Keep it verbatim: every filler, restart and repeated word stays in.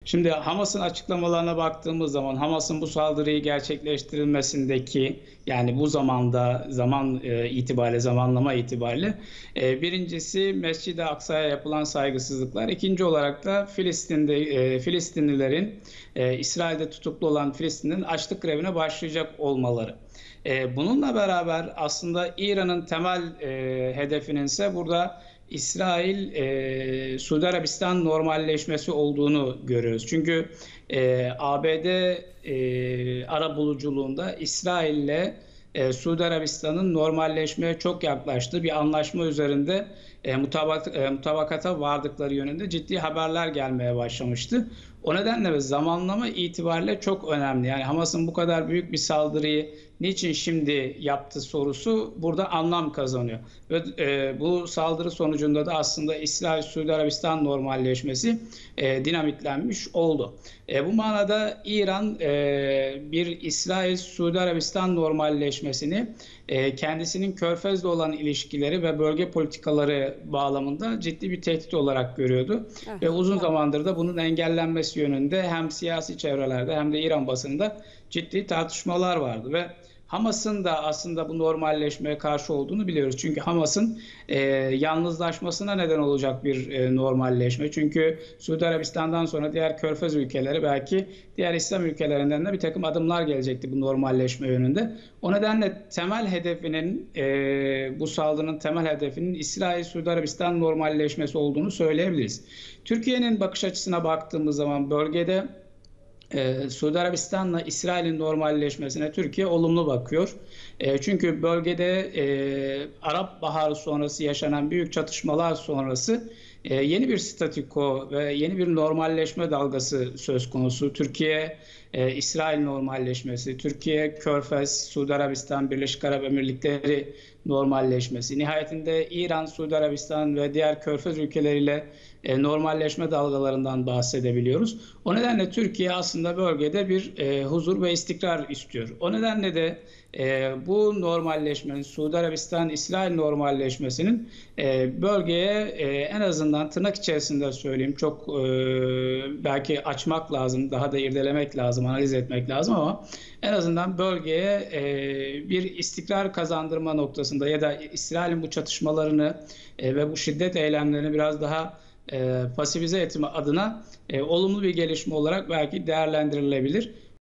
Şimdi Hamas'ın açıklamalarına baktığımız zaman Hamas'ın bu saldırıyı gerçekleştirilmesindeki yani bu zamanda zaman e, itibariyle zamanlama itibariyle e, birincisi Mescid-i Aksa'ya yapılan saygısızlıklar. İkinci olarak da Filistin'de e, Filistinlilerin e, İsrail'de tutuklu olan Filistin'in açlık grevine başlayacak olmaları. E, bununla beraber aslında İran'ın temel e, hedefinin ise burada İsrail, e, Suudi Arabistan normalleşmesi olduğunu görüyoruz. Çünkü e, A B D e, arabuluculuğunda İsrail'le e, Suudi Arabistan'ın normalleşmeye çok yaklaştığı bir anlaşma üzerinde e, mutabak, e, mutabakata vardıkları yönünde ciddi haberler gelmeye başlamıştı. O nedenle ve zamanlama itibariyle çok önemli. Yani Hamas'ın bu kadar büyük bir saldırıyı niçin şimdi yaptı sorusu burada anlam kazanıyor. Ve e, bu saldırı sonucunda da aslında İsrail-Suudi Arabistan normalleşmesi e, dinamitlenmiş oldu. E, bu manada İran e, bir İsrail-Suudi Arabistan normalleşmesini e, kendisinin Körfez'le olan ilişkileri ve bölge politikaları bağlamında ciddi bir tehdit olarak görüyordu. Evet. Ve uzun zamandır da bunun engellenmesi yönünde hem siyasi çevrelerde hem de İran basınında ciddi tartışmalar vardı ve Hamas'ın da aslında bu normalleşmeye karşı olduğunu biliyoruz. Çünkü Hamas'ın e, yalnızlaşmasına neden olacak bir e, normalleşme. Çünkü Suudi Arabistan'dan sonra diğer Körfez ülkeleri belki diğer İslam ülkelerinden de bir takım adımlar gelecekti bu normalleşme yönünde. O nedenle temel hedefinin e, bu saldırının temel hedefinin İsrail-Suudi Arabistan normalleşmesi olduğunu söyleyebiliriz. Türkiye'nin bakış açısına baktığımız zaman bölgede Ee, Suudi Arabistan'la İsrail'in normalleşmesine Türkiye olumlu bakıyor. E, çünkü bölgede e, Arap Baharı sonrası yaşanan büyük çatışmalar sonrası e, yeni bir statüko ve yeni bir normalleşme dalgası söz konusu. Türkiye, e, İsrail normalleşmesi, Türkiye, Körfez, Suudi Arabistan, Birleşik Arap Emirlikleri normalleşmesi, nihayetinde İran, Suudi Arabistan ve diğer Körfez ülkeleriyle e, normalleşme dalgalarından bahsedebiliyoruz. O nedenle Türkiye aslında bölgede bir e, huzur ve istikrar istiyor. O nedenle de e, bu normalleşmenin, Suudi Arabistan-İsrail normalleşmesinin e, bölgeye e, en azından tırnak içerisinde söyleyeyim, çok e, belki açmak lazım, daha da irdelemek lazım, analiz etmek lazım ama en azından bölgeye e, bir istikrar kazandırma noktasında ya da İsrail'in bu çatışmalarını e, ve bu şiddet eylemlerini biraz daha e, pasifize etme adına e, olumlu bir gelişme olarak belki değerlendirilebilir.